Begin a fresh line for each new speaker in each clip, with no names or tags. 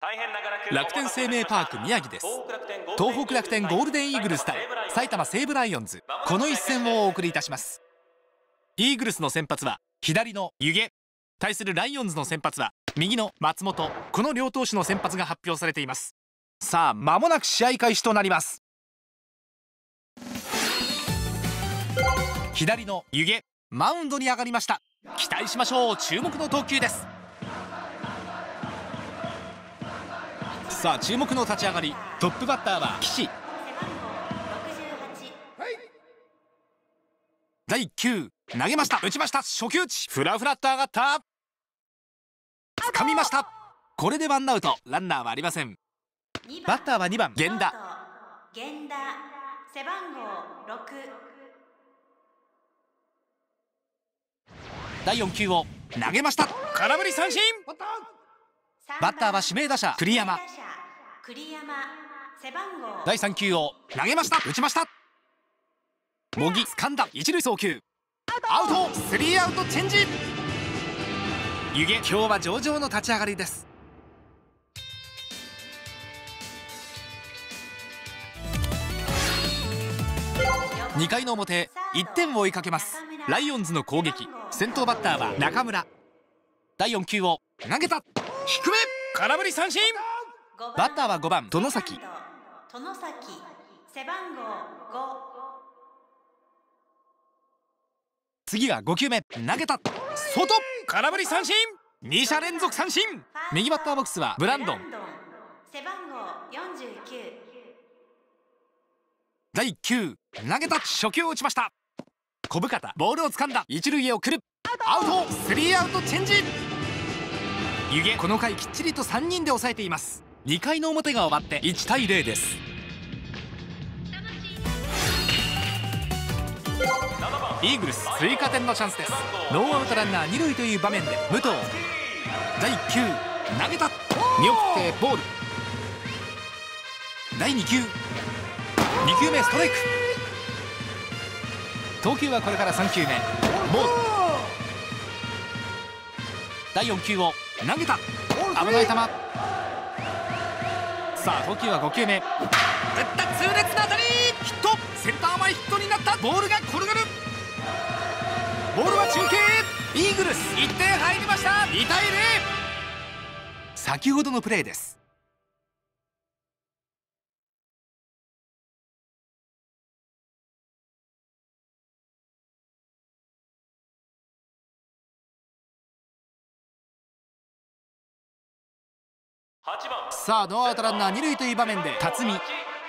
楽天生命パーク宮城です。東北楽天ゴールデンイーグルス対埼玉西武ライオンズ、この一戦をお送りいたします。イーグルスの先発は左の湯気、対するライオンズの先発は右の松本、この両投手の先発が発表されています。さあ間もなく試合開始となります。左の湯気、マウンドに上がりました。期待しましょう。注目の投球です。さあ注目の立ち上がり、トップバッターは岸。第1球投げました。打ちました。初球打ち、フラフラっと上がった。掴みました。これでワンアウト、ランナーはありません。バッターは2番源田。背番号6。第4球を投げました。空振り三振。バッターは指名打者栗山。第3球を投げました。打ちました。茂木掴んだ。一塁送球、アウト。3アウトチェンジ。湯気、今日は上々の立ち上がりです。2回の表、1点を追いかけますライオンズの攻撃。先頭バッターは中村。第4球を投げた。低め、空振り三振。バッターは5番外崎。背番号5。次が5球目、投げた。外、空振り三振。2者連続三振。右バッターボックスはブランドン。背番号49。第1球投げた。初球を打ちました。小深田、ボールを掴んだ。一塁へ送る。アウト。3アウトチェンジ。湯気、この回きっちりと3人で抑えています。2回の表が終わって1対0です。イーグルス追加点のチャンスです。ノーアウトランナー2塁という場面で武藤。第1球投げた。見送ってボール。第2球、2球目ストライク。投球はこれから3球目、ボール。第4球を投げた。危ない球。さあ投球は5球目、打った痛烈な当たり。ヒット。センター前ヒットになった。ボールが転がる。ボールは中継。イーグルス1点入りました。2対0。先ほどのプレーです。さあノーアウトランナー2塁という場面で辰巳。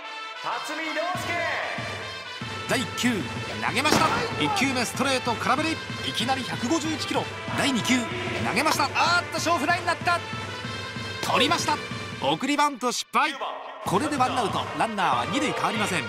第1球投げました。1球目ストレート空振り。いきなり151キロ。第2球投げました。小フライになった。取りました。送りバント失敗。これでワンアウト、ランナーは2塁変わりません。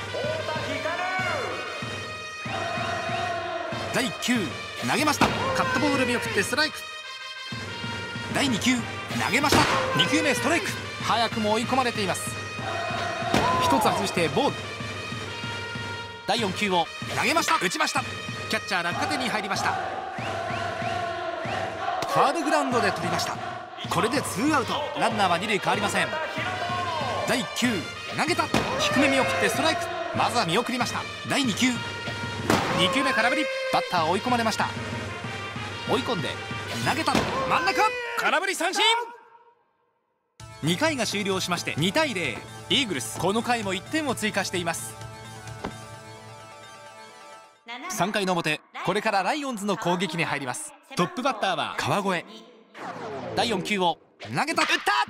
第1球投げました。カットボール見送ってストライク。第2球投げました。2球目ストライク。早くも追い込まれています。1つ外してボール。第4球を投げました。打ちました。キャッチャー落下点に入りました。ファウルグラウンドで取りました。これで2アウト、ランナーは2塁変わりません。第1球投げた。低め見送ってストライク。まずは見送りました。第2球、2球目空振り。バッター追い込まれました。追い込んで投げた。真ん中、空振り三振。2回が終了しまして2対0。イーグルスこの回も1点を追加しています。3回の表、これからライオンズの攻撃に入ります。トップバッターは川越。第4球を投げた。打った。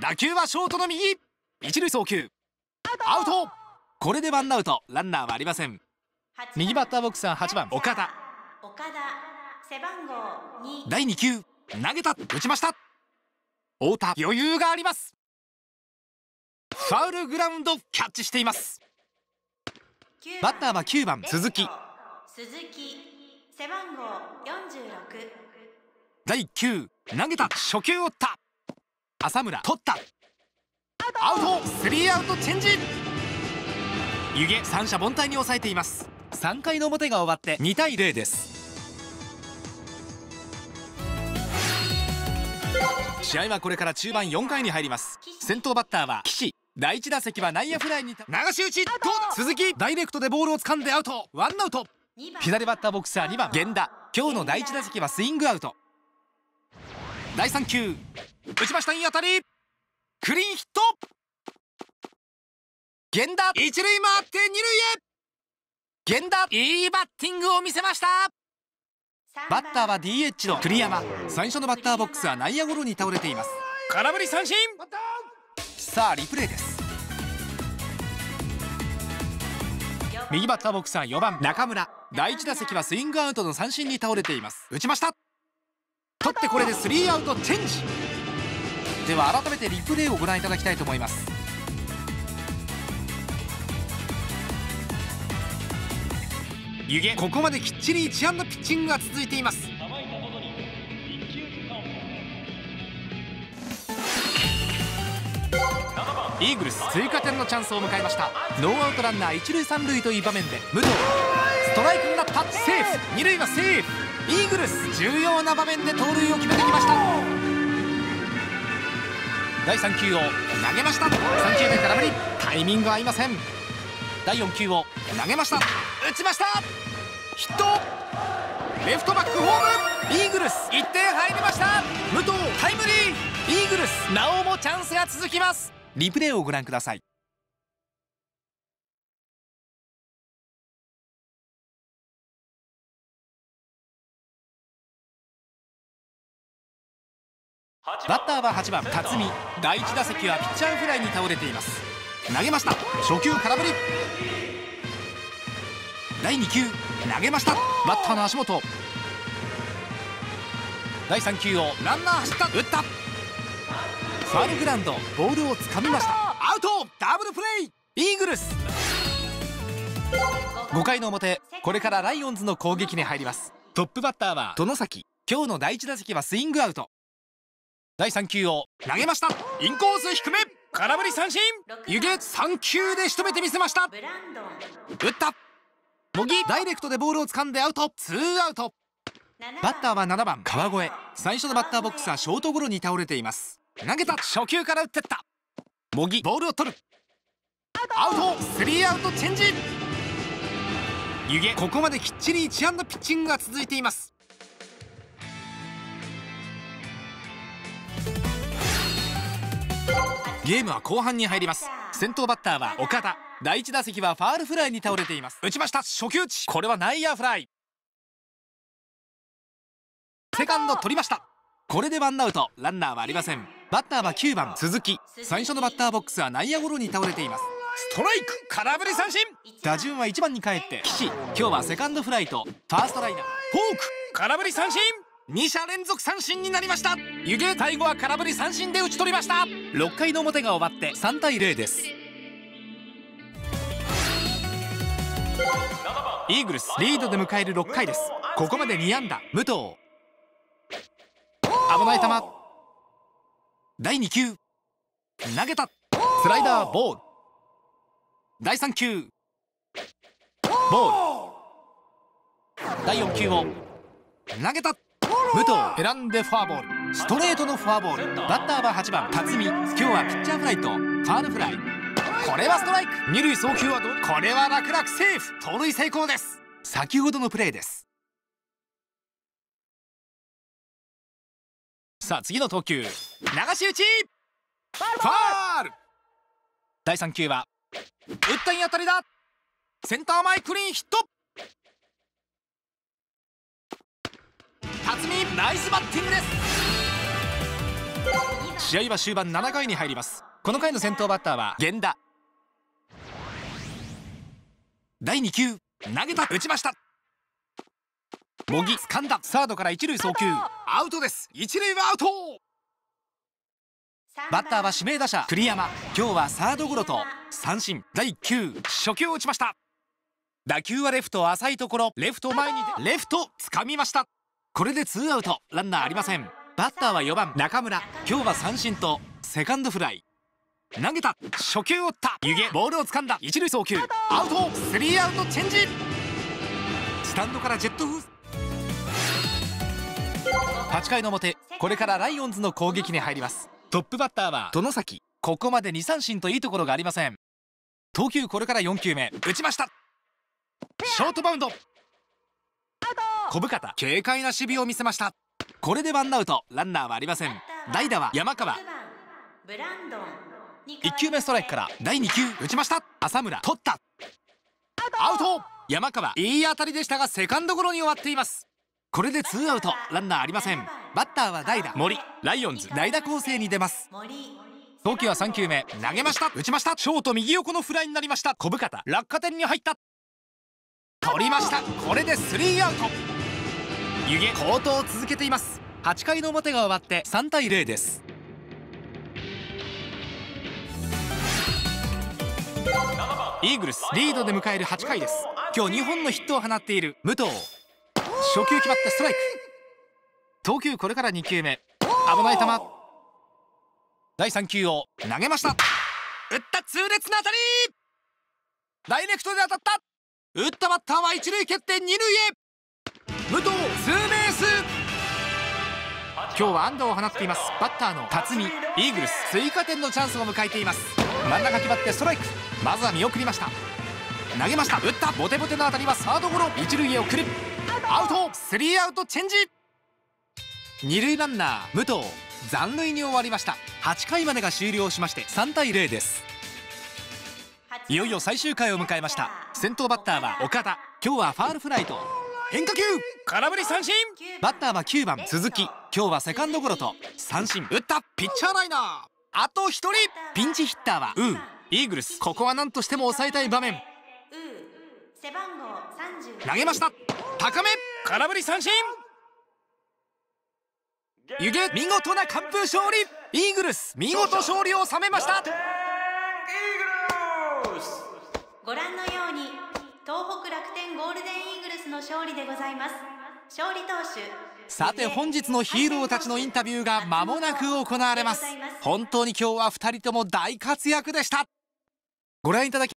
打球はショートの右。一塁送球、アウト。これでワンアウト、ランナーはありません。右バッターボックスは8番岡田。背番号2。第2球投げた。打ちました。太田、余裕があります。ファウルグラウンドキャッチしています。バッターは9番鈴木。背番号46。第1球投げた。初球を打った。浅村取った。アウト。3アウトチェンジ。湯気、三者凡退に抑えています。3回の表が終わって2対0です。 試合はこれから中盤4回に入ります。先頭バッターは岸。第1打席は内野フライに流し打ち、どうだ。鈴木ダイレクトでボールを掴んでアウト。ワンアウト。左バッターボックスは2番源田。今日の第1打席はスイングアウト。第3球打ちました。いい当たり。クリーンヒット。源田一塁回って二塁へ。源田いいバッティングを見せました。バッターは DH の栗山。最初のバッターボックスは内野ゴロに倒れています。空振り三振。さあリプレイです。右バッターボックスは4番中村。第1打席はスイングアウトの三振に倒れています。打ちました。取ってこれで3アウトチェンジ。では改めてリプレイをご覧いただきたいと思います。湯気、ここまできっちり1安打ピッチングが続いています。イーグルス追加点のチャンスを迎えました。ノーアウトランナー一塁三塁という場面で武藤ストライクになった。セーフ。二塁はセーフ。イーグルス重要な場面で盗塁を決めてきました。第3球を投げました。3球目空振り。タイミング合いません。第4球を投げました。打ちました。ヒット。レフトバックホーム。イーグルス1点入りました。武藤タイムリー。イーグルスなおもチャンスが続きます。リプレイをご覧ください。バッターは8番辰巳。第1打席はピッチャーフライに倒れています。投げました。初球空振り。第2球投げました。バッターの足元。第3球をランナー走った。打った。ファウルグラウンド。ボールをつかみました。アウト。ダブルプレイ。イーグルス5回の表、これからライオンズの攻撃に入ります。トップバッターは外崎。今日の第1打席はスイングアウト。第3球を投げました。インコース低め。空振り三振。湯気3球で仕留めてみせました。打った。茂木ダイレクトでボールを掴んでアウト。2アウト。バッターは7番川越。最初のバッターボックスはショートゴロに倒れています。投げた。初球から打ってった。茂木ボールを取る。アウト。3アウトチェンジ。湯気、ここまできっちり1安打ピッチングが続いています。ゲームは後半に入ります。先頭バッターは岡田。第1打席はファールフライに倒れています。打ちました。初球打ち。これは内野フライ。セカンド取りました。これでワンアウト。ランナーはありません。バッターは9番鈴木。最初のバッターボックスは内野ゴロに倒れています。ストライク。空振り三振。打順は1番に帰って岸。今日はセカンドフライとファーストライナー。フォーク。空振り三振。2者連続三振になりました。湯気、最後は空振り三振で打ち取りました。6回の表が終わって3対0です。イーグルスリードで迎える6回です。ここまで2安打。武藤危ない球。第2球投げた。スライダーボール。第3球ボール。第4球を投げた。武藤選んでフォアボール。ストレートのフォアボール。バッターは8番辰巳。今日はピッチャーフライとファールフライ。これはストライク。二塁送球はどう。これは楽々セーフ。盗塁成功です。先ほどのプレーです。さあ次の投球流し打ち。ファール。第3球は打ったいい当たりだ。センター前クリーンヒット。辰巳ナイスバッティングです。試合は終盤7回に入ります。この回の先頭バッターは源田。第2球投げた。打ちました。茂木掴んだ。サードから一塁送球。アウトです。一塁はアウト。バッターは指名打者栗山。今日はサードゴロと三振。第1球初球を打ちました。打球はレフト浅いところ。レフト前にレフト掴みました。これで2アウト。ランナーありません。バッターは4番中村。今日は三振とセカンドフライ。投げた。初球を打った。湯気ボールを掴んだ。一塁送球アウト。3アウトチェンジ。スタンドからジェット風。8回の表これからライオンズの攻撃に入ります。トップバッターは外崎。ここまで2三振といいところがありません。投球これから4球目、打ちました。ショートバウンド。小深田、軽快な守備を見せました。これでワンアウト、ランナーはありません。代打は山川。1球目ストライクから第2球打ちました。浅村、取った。アウト。山川、いい当たりでしたがセカンドゴロに終わっています。これでツーアウト、ランナーありません。バッターは代打森。ライオンズ代打攻勢に出ます。投球は3球目、投げました。打ちました。ショート右横のフライになりました。小深田、落下点に入った。取りました。これでスリーアウト。湯気好投を続けています。8回の表が終わって3対0です。イーグルスリードで迎える8回です。今日2本のヒットを放っている武藤。初球決まってストライク。投球これから2球目、危ない球。第3球を投げました。打った痛烈な当たり。ダイレクトで当たった。打ったバッターは一塁蹴って二塁へ。武藤ツーベース。今日は安打を放っています。バッターの辰巳。イーグルス追加点のチャンスを迎えています。真ん中決まってストライク。まずは見送りました。投げました。打った。ボテボテの当たりはサードゴロ。一塁へ送る。アウト。スリーアウトチェンジ。二塁ランナー武藤残塁に終わりました。8回までが終了しまして3対0です。いよいよ最終回を迎えました。先頭バッターは岡田。今日はファールフライと変化球、空振り三振。バッターは9番鈴木。今日はセカンドゴロと三振。打った。ピッチャーライナー。あと1人。ピンチヒッターはイーグルス。ここは何としても抑えたい場面。投げました。高め、空振り三振。湯気見事な完封勝利。イーグルス見事勝利を収めました。
ご覧のように東北楽天ゴールデンイーグルスの勝利でございます。勝利投手。
さて本日のヒーローたちのインタビューが間もなく行われます。本当に今日は2人とも大活躍でした。ご覧いただき